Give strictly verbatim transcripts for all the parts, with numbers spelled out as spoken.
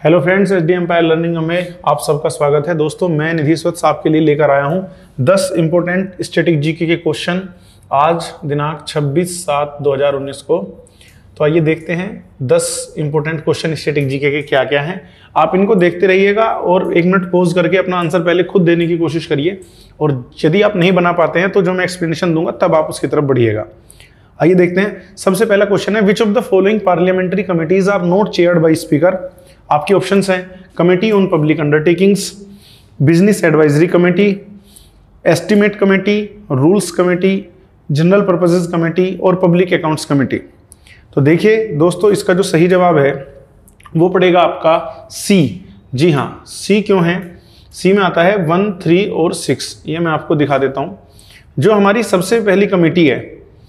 Hello friends, H D Empire Learning में आप सबका स्वागत है। दोस्तों, मैं निधि स्वच्छ आपके लिए लेकर आया हूं दस इंपोर्टेंट स्टैटिक जीके के क्वेश्चन आज दिनांक छब्बीस सात दो हज़ार उन्नीस को। तो आइए देखते हैं दस इंपोर्टेंट क्वेश्चन स्टैटिक जीके के क्या क्या हैं। आप इनको देखते रहिएगा और एक मिनट पॉज करके अपना आंसर पहले खुद देने की कोशिश करिए, और यदि आप नहीं बना पाते हैं तो जो मैं एक्सप्लेनेशन दूंगा तब आप उसकी तरफ बढ़िएगा। आइए देखते हैं। सबसे पहला क्वेश्चन है, which of the following parliamentary committees are not chaired by speaker. आपके ऑप्शंस हैं committee on public undertakings, business advisory committee, estimate committee, rules committee, general purposes committee और पब्लिक अकाउंट्स कमेटी। तो देखिए दोस्तों, इसका जो सही जवाब है वो पड़ेगा आपका सी। जी हाँ, सी क्यों है? सी में आता है वन, थ्री और सिक्स। ये मैं आपको दिखा देता हूँ। जो हमारी सबसे पहली कमेटी है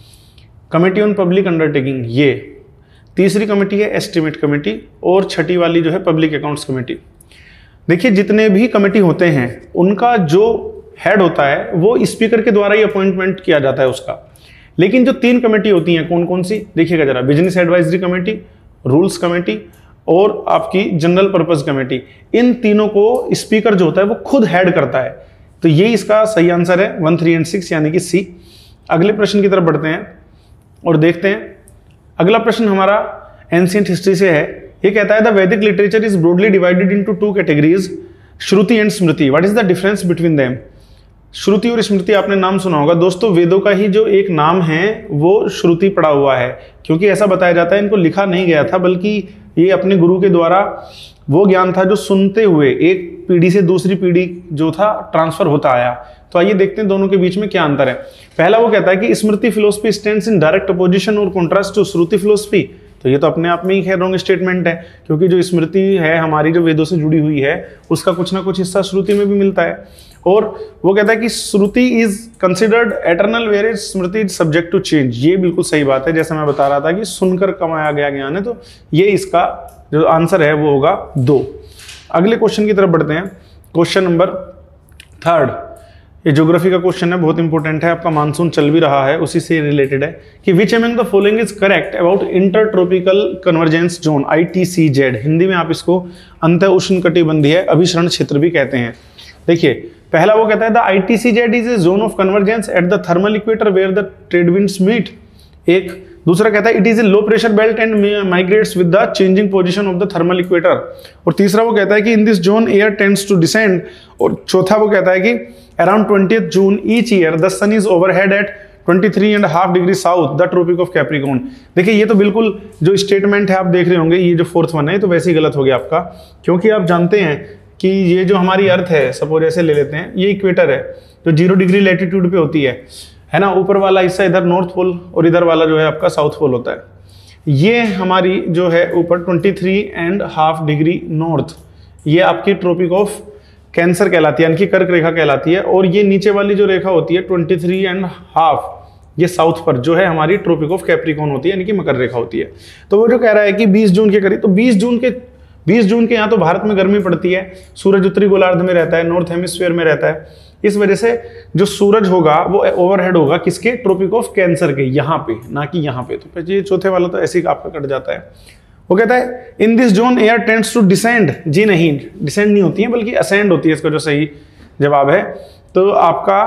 कमेटी ऑन पब्लिक अंडरटेकिंग, ये तीसरी कमेटी है एस्टिमेट कमेटी, और छठी वाली जो है पब्लिक अकाउंट्स कमेटी। देखिए, जितने भी कमेटी होते हैं उनका जो हेड होता है वो स्पीकर के द्वारा ही अपॉइंटमेंट किया जाता है उसका। लेकिन जो तीन कमेटी होती हैं कौन कौन सी, देखिएगा जरा, business advisory committee, rules committee और आपकी जनरल पर्पस कमेटी, इन तीनों को स्पीकर जो होता है वो खुद हेड करता है। तो ये इसका सही आंसर है वन, थ्री एंड सिक्स, यानी कि सी। अगले प्रश्न की तरफ बढ़ते हैं और देखते हैं। अगला प्रश्न हमारा एंशिएंट हिस्ट्री से है। ये कहता है the Vedic literature is broadly divided into two categories, Shruti and Smriti. What is the difference between them? Shruti और स्मृति आपने नाम सुना होगा। दोस्तों, वेदों का ही जो एक नाम है वो श्रुति पड़ा हुआ है, क्योंकि ऐसा बताया जाता है इनको लिखा नहीं गया था, बल्कि ये अपने गुरु के द्वारा वो ज्ञान था जो सुनते हुए एक पीढ़ी से दूसरी पीढ़ी जो था ट्रांसफर होता आया। तो आइए देखते हैं दोनों के बीच में क्या अंतर है। पहला वो कहता है कि Smriti philosophy stands in direct opposition और कॉन्ट्रास्ट टू श्रुति फिलोसफी। तो ये तो अपने आप में ही खैर रॉन्ग स्टेटमेंट है, क्योंकि जो स्मृति है हमारी जो वेदों से जुड़ी हुई है उसका कुछ ना कुछ हिस्सा श्रुति में भी मिलता है। और वो कहता है कि Shruti is considered eternal where is Smriti is subject to change. ये बिल्कुल सही बात है, जैसा मैं बता रहा था कि सुनकर कमाया गया ज्ञान है। तो ये इसका जो आंसर है वो होगा दो। अगले क्वेश्चन की तरफ बढ़ते हैं। क्वेश्चन नंबर थर्ड, ये ज्योग्राफी का क्वेश्चन है, बहुत इंपॉर्टेंट है। आपका मानसून चल भी रहा है, उसी से रिलेटेड है कि which among the following is correct about inter tropical convergence zone, I T C Z. Hindi में आप इसको अंत उष्णकटिबंधीय अभिसरण क्षेत्र भी कहते हैं। देखिए, पहला वो कहता है the I T C Z is a zone of convergence at the thermal equator where the trade winds meet. एक दूसरा कहता है it is a low pressure belt and migrates with the changing position of the thermal equator. और तीसरा वो कहता है कि in this zone air tends to descend. और चौथा वो कहता है कि around twentieth June each year the sun is overhead at twenty three and half degree south the tropic of Capricorn. देखिए, ये तो बिल्कुल जो स्टेटमेंट है आप देख रहे होंगे, ये जो फोर्थ वन है तो वैसे ही गलत हो गया आपका, क्योंकि आप जानते हैं कि ये जो हमारी अर्थ है, सपोज ऐसे ले लेते हैं, ये इक्वेटर है जो जीरो डिग्री लैटिट्यूड पे होती है है ना। ऊपर वाला हिस्सा इधर नॉर्थ पोल और इधर वाला जो है आपका साउथ पोल होता है। ये हमारी जो है ऊपर twenty three and half degree north, ये आपकी ट्रॉपिक ऑफ कैंसर कहलाती है, यानी कि कर्क रेखा कहलाती है। और ये नीचे वाली जो रेखा होती है ट्वेंटी थ्री एंड हाफ, ये साउथ पर जो है हमारी ट्रॉपिक ऑफ कैप्रिकॉर्न होती है, यानी कि मकर रेखा होती है। तो वो जो कह रहा है कि बीस जून के करीब, तो बीस जून के बीस जून के यहाँ तो भारत में गर्मी पड़ती है, सूरज उत्तरी गोलार्ध में रहता है, नॉर्थ हेमिस्फीयर में रहता है। इस वजह से जो सूरज होगा वो ओवरहेड होगा किसके, ट्रॉपिक ऑफ कैंसर के, यहाँ पे, ना कि यहाँ पे। तो ये चौथे वाला तो ऐसे ही आपका कट जाता है। वो कहता है in this zone air tends to descend. जी नहीं, डिसेंड नहीं होती है बल्कि असेंड होती है, इसका जो सही जवाब है। तो आपका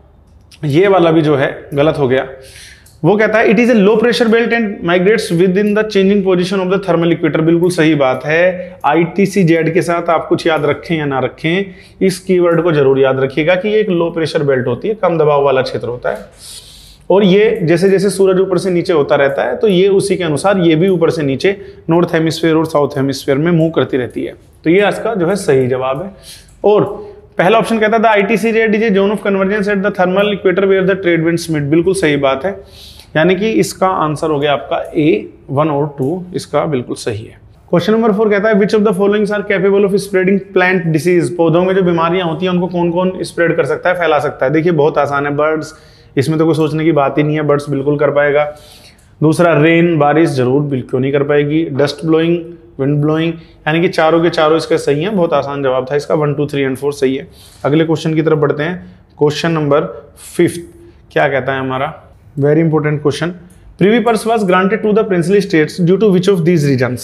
ये वाला भी जो है गलत हो गया। वो कहता है it is a low pressure belt and migrates with in the changing position of the thermal equator. बिल्कुल सही बात है। आई टी सी जेड के साथ आप कुछ याद रखें या ना रखें, इस कीवर्ड को जरूर याद रखिएगा कि ये एक लो प्रेशर बेल्ट होती है, कम दबाव वाला क्षेत्र होता है। और ये जैसे जैसे सूरज ऊपर से नीचे होता रहता है तो ये उसी के अनुसार ये भी ऊपर से नीचे नॉर्थ हेमिस्फीयर और साउथ हेमिस्फीयर में मूव करती रहती है। तो ये इसका जो है सही जवाब है। और पहला ऑप्शन कहता है the I T C Z is a zone of convergence at the thermal equator where the trade winds meet. बिल्कुल सही बात है, यानी कि इसका आंसर हो गया आपका ए, वन और टू इसका बिल्कुल सही है। क्वेश्चन नंबर फोर कहता है which of the followings are capable of spreading plant disease. पौधों में जो बीमारियां होती हैं उनको कौन कौन स्प्रेड कर सकता है, फैला सकता है? देखिए, बहुत आसान है। बर्ड्स, इसमें तो कोई सोचने की बात ही नहीं है, बर्ड्स बिल्कुल कर पाएगा। दूसरा, रेन, बारिश जरूर बिल्कुल नहीं कर पाएगी। डस्ट ब्लोइंग, विंड ब्लोइंग, यानी कि चारों के चारों इसका सही है। बहुत आसान जवाब था इसका, one two three and four सही है। अगले क्वेश्चन की तरफ बढ़ते हैं। क्वेश्चन नंबर फिफ्थ क्या कहता है हमारा, very important question. Privy purse was granted to the princely states due to which of these reasons.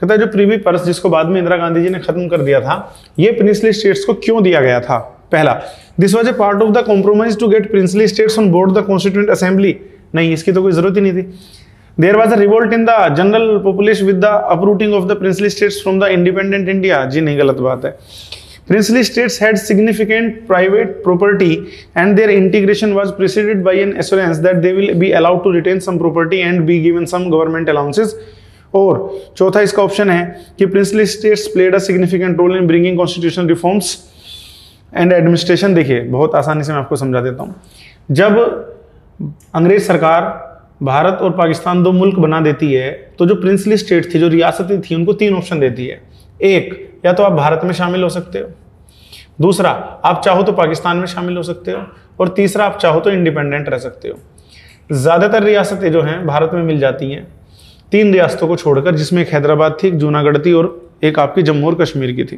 कहता है जो प्रीवी पर्स जिसको बाद में इंदिरा गांधी जी ने खत्म कर दिया था, ये प्रिंसली स्टेट्स को क्यों दिया गया था? पहला, this was a part of the compromise to get princely states on board the constituent assembly. नहीं, इसकी तो कोई जरूरत ही नहीं थी। There was a revolt in the general population with the uprooting of the princely states from the independent India. जी नहीं, गलत बात है। Princely states had significant private property and their integration was preceded by an assurance that they will be allowed to retain some property and be given some government allowances. और चौथा इसका option है कि princely states played a significant role in bringing constitutional reforms and administration। देखिए बहुत आसानी से मैं आपको समझा देता हूँ। जब अंग्रेज सरकार भारत और पाकिस्तान दो मुल्क बना देती है तो जो प्रिंसली स्टेट थी, जो रियासतें थी, उनको तीन ऑप्शन देती है। एक, या तो आप भारत में शामिल हो सकते हो, दूसरा आप चाहो तो पाकिस्तान में शामिल हो सकते हो, और तीसरा आप चाहो तो इंडिपेंडेंट रह सकते हो। ज़्यादातर रियासतें जो हैं भारत में मिल जाती हैं, तीन रियासतों को छोड़कर, जिसमें एक हैदराबाद थी, एक जूनागढ़ थी और एक आपकी जम्मू और कश्मीर की थी।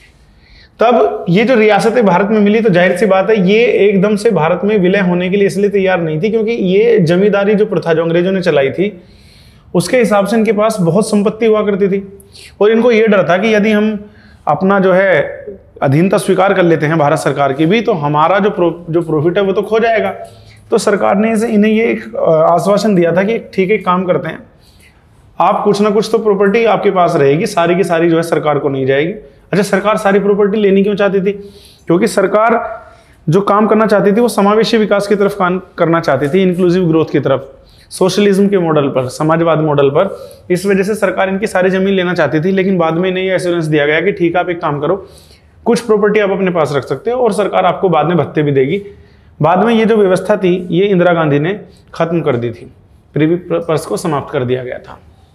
तब ये जो रियासतें भारत में मिली तो जाहिर सी बात है ये एकदम से भारत में विलय होने के लिए इसलिए तैयार नहीं थी क्योंकि ये जमींदारी जो प्रथा जो अंग्रेजों ने चलाई थी उसके हिसाब से इनके पास बहुत संपत्ति हुआ करती थी, और इनको ये डर था कि यदि हम अपना जो है अधीनता स्वीकार कर लेते हैं भारत सरकार की भी, तो हमारा जो प्रो, जो प्रॉफिट है वो तो खो जाएगा। तो सरकार ने इन्हें ये एक आश्वासन दिया था कि ठीक है, काम करते हैं, आप कुछ ना कुछ तो प्रॉपर्टी आपके पास रहेगी, सारी की सारी जो है सरकार को नहीं जाएगी। अच्छा, सरकार सारी प्रॉपर्टी लेनी क्यों चाहती थी? क्योंकि सरकार जो काम करना चाहती थी वो समावेशी विकास की तरफ काम करना चाहती थी, इंक्लूसिव ग्रोथ की तरफ, सोशलिज्म के मॉडल पर, समाजवाद मॉडल पर। इस वजह से सरकार इनकी सारी जमीन लेना चाहती थी, लेकिन बाद में इन्हें एश्योरेंस दिया गया कि ठीक है, आप एक काम करो, कुछ प्रॉपर्टी आप अपने पास रख सकते हो और सरकार आपको बाद में भत्ते भी देगी। बाद में ये जो व्यवस्था थी ये इंदिरा गांधी ने खत्म कर दी थी, प्रीवी पर्स को समाप्त कर दिया गया था।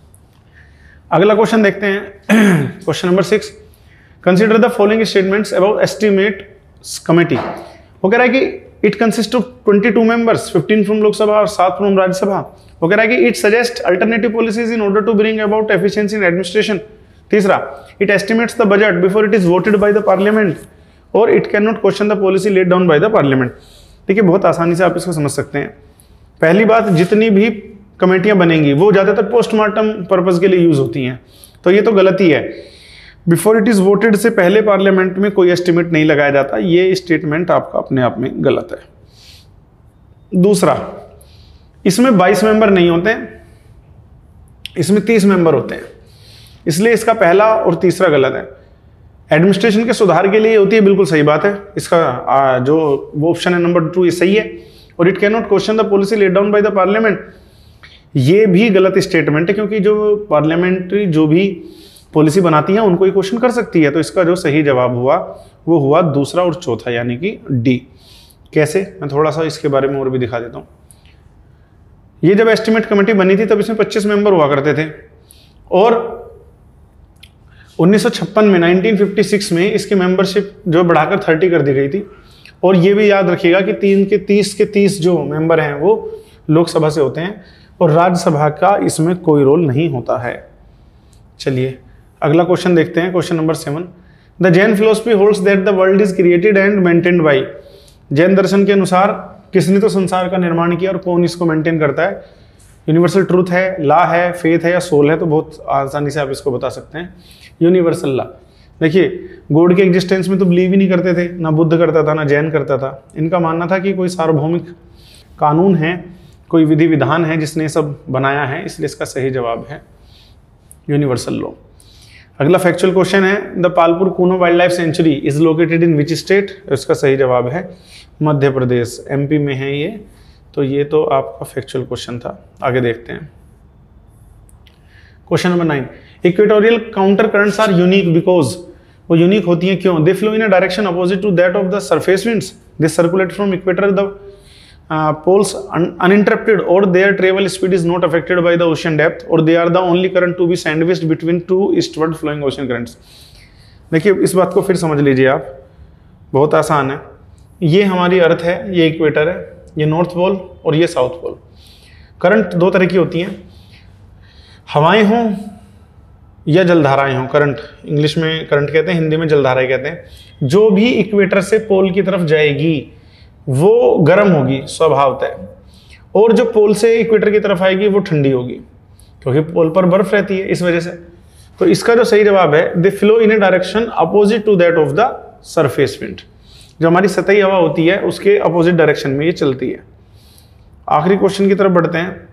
अगला क्वेश्चन देखते हैं, question number six. Consider the following statements about estimate committee. वो कह रहा है कि it consist of twenty two members, fifteen from Lok Sabha और सात फ्रॉम राज्यसभा। वो कह रहा है कि it suggest alternative policies in order to bring about efficiency in administration. तीसरा, it estimates the budget before it is voted by the parliament, और it can not question the policy laid down by the parliament. ठीक है, बहुत आसानी से आप इसको समझ सकते हैं। पहली बात, जितनी भी कमेटियां बनेंगी वो ज्यादातर पोस्टमार्टम पर्पज के लिए यूज होती हैं, तो ये तो गलत ही है। बिफोर इट इज वोटेड से पहले पार्लियामेंट में कोई एस्टिमेट नहीं लगाया जाता, ये स्टेटमेंट आपका अपने आप में गलत है। दूसरा, इसमें बाईस मेंबर नहीं होते, इसमें तीस मेंबर होते हैं, इसलिए इसका पहला और तीसरा गलत है। एडमिनिस्ट्रेशन के सुधार के लिए होती है, बिल्कुल सही बात है, इसका जो वो ऑप्शन है नंबर टू, ये सही है। और it can not question the policy laid down by the parliament, ये भी गलत स्टेटमेंट है, क्योंकि जो पार्लियामेंट्री जो भी पॉलिसी बनाती है उनको ही क्वेश्चन कर सकती है। तो इसका जो सही जवाब हुआ वो हुआ दूसरा और चौथा, यानी कि डी। कैसे, मैं थोड़ा सा इसके बारे में और भी दिखा देता हूँ। ये जब एस्टिमेट कमेटी बनी थी तब इसमें पच्चीस मेंबर हुआ करते थे, और उन्नीस सौ छप्पन में नाइनटीन फिफ्टी सिक्स में इसकी मेंबरशिप जो बढ़ाकर तीस कर दी गई थी। और ये भी याद रखिएगा कि तीन के तीस के तीस जो मेंबर हैं वो लोकसभा से होते हैं, और राज्यसभा का इसमें कोई रोल नहीं होता है। चलिए अगला क्वेश्चन देखते हैं, question number seven. The Jain philosophy holds that the world is created and maintained by. Jain दर्शन के अनुसार किसने तो संसार का निर्माण किया और कौन इसको मेंटेन करता है? यूनिवर्सल ट्रूथ है, लॉ है, फेथ है या सोल है? तो बहुत आसानी से आप इसको बता सकते हैं, यूनिवर्सल लॉ। देखिए, गॉड के एग्जिस्टेंस में तो बिलीव ही नहीं करते थे, ना बुद्ध करता था ना जैन करता था। इनका मानना था कि कोई सार्वभौमिक कानून है, कोई विधि विधान है जिसने सब बनाया है, इसलिए इसका सही जवाब है यूनिवर्सल लॉ। अगला फैक्चुअल क्वेश्चन है, the Palpur Kuno wild life sanctuary is located in which state? इसका सही जवाब है मध्य प्रदेश, एमपी में है ये। तो ये तो आपका फैक्चुअल क्वेश्चन था। आगे देखते हैं, question number nine. Equatorial counter currents are unique because, वो यूनिक होती हैं क्यों? They flow in a direction opposite to that of the surface winds, they circulate from equator the Uh, poles un uninterrupted, or their travel speed is not affected by the ocean depth, or they are the only current to be sandwiched between two eastward flowing ocean currents। देखिए, इस बात को फिर समझ लीजिए आप, बहुत आसान है। ये हमारी अर्थ है, ये इक्वेटर है, ये नॉर्थ पोल और ये साउथ पोल। करंट दो तरह की होती हैं, हवाएं हों या जलधाराएं हों। करंट इंग्लिश में करंट कहते हैं, हिंदी में जलधाराएं कहते हैं। जो भी इक्वेटर से पोल की तरफ जाएगी वो गर्म होगी स्वभावतः, और जो पोल से इक्वेटर की तरफ आएगी वो ठंडी होगी, क्योंकि पोल पर बर्फ रहती है इस वजह से। तो इसका जो सही जवाब है, they flow in a direction opposite to that of the surface wind. जो हमारी सतही हवा होती है उसके अपोजिट डायरेक्शन में ये चलती है। आखिरी क्वेश्चन की तरफ बढ़ते हैं।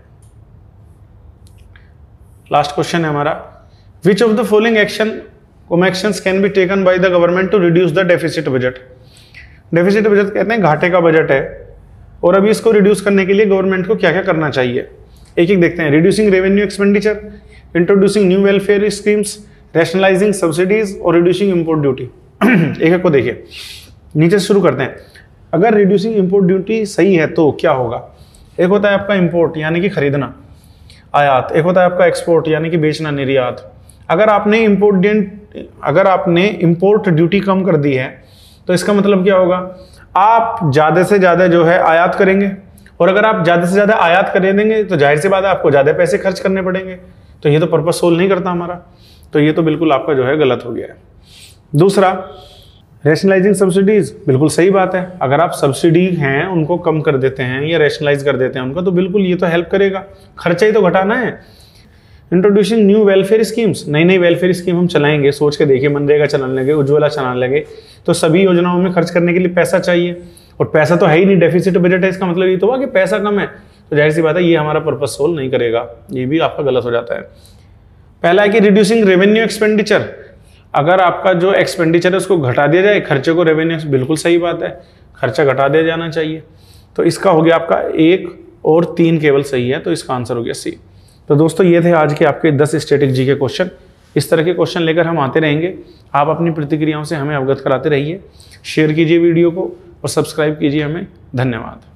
लास्ट क्वेश्चन है हमारा, which of the following action actions can be taken by the government to reduce the deficit budget. Deficit budget कहते हैं घाटे का बजट है, और अभी इसको रिड्यूस करने के लिए गवर्नमेंट को क्या क्या करना चाहिए, एक एक देखते हैं। Reducing revenue expenditure, introducing new welfare schemes, rationalising subsidies और रिड्यूसिंग इंपोर्ट ड्यूटी। एक एक को देखिए, नीचे से शुरू करते हैं। अगर रिड्यूसिंग इंपोर्ट ड्यूटी सही है तो क्या होगा? एक होता है आपका इंपोर्ट यानी कि खरीदना, आयात। एक होता है आपका एक्सपोर्ट यानी कि बेचना, निर्यात। अगर आपने इंपोर्ट अगर आपने इंपोर्ट ड्यूटी कम कर दी है तो इसका मतलब क्या होगा? आप ज़्यादा से ज़्यादा जो है आयात करेंगे, और अगर आप ज़्यादा से ज़्यादा आयात कर देंगे तो जाहिर सी बात है आपको ज़्यादा पैसे खर्च करने पड़ेंगे। तो ये तो पर्पस सोल्व नहीं करता हमारा, तो ये तो बिल्कुल आपका जो है गलत हो गया है। दूसरा, रैशनलाइजिंग सब्सिडीज, बिल्कुल सही बात है। अगर आप सब्सिडी हैं उनको कम कर देते हैं या रैशनलाइज कर देते हैं उनका, तो बिल्कुल ये तो हेल्प करेगा, खर्चा ही तो घटाना है। इंट्रोड्यूसिंग न्यू वेलफेयर स्कीम्स, नई नई वेलफेयर स्कीम हम चलाएंगे, सोच के देखिए, मनरेगा चलाने लगे, उज्ज्वला चलाने लगे, तो सभी योजनाओं में खर्च करने के लिए पैसा चाहिए, और पैसा तो है ही नहीं, डेफिसिट बजट है, इसका मतलब ये तो हुआ कि पैसा कम है, तो जाहिर सी बात है ये हमारा पर्पस सोल्व नहीं करेगा, ये भी आपका गलत हो जाता है। पहला है कि रिड्यूसिंग रेवेन्यू एक्सपेंडिचर, अगर आपका जो एक्सपेंडिचर है उसको घटा दिया जाए, खर्चे को रेवेन्यू, बिल्कुल सही बात है, खर्चा घटा दिया जाना चाहिए। तो इसका हो गया आपका एक और तीन केवल सही है, तो इसका आंसर हो गया सी। तो दोस्तों ये थे आज के आपके दस स्टैटिक जी के क्वेश्चन। इस तरह के क्वेश्चन लेकर हम आते रहेंगे। आप अपनी प्रतिक्रियाओं से हमें अवगत कराते रहिए, शेयर कीजिए वीडियो को और सब्सक्राइब कीजिए हमें। धन्यवाद।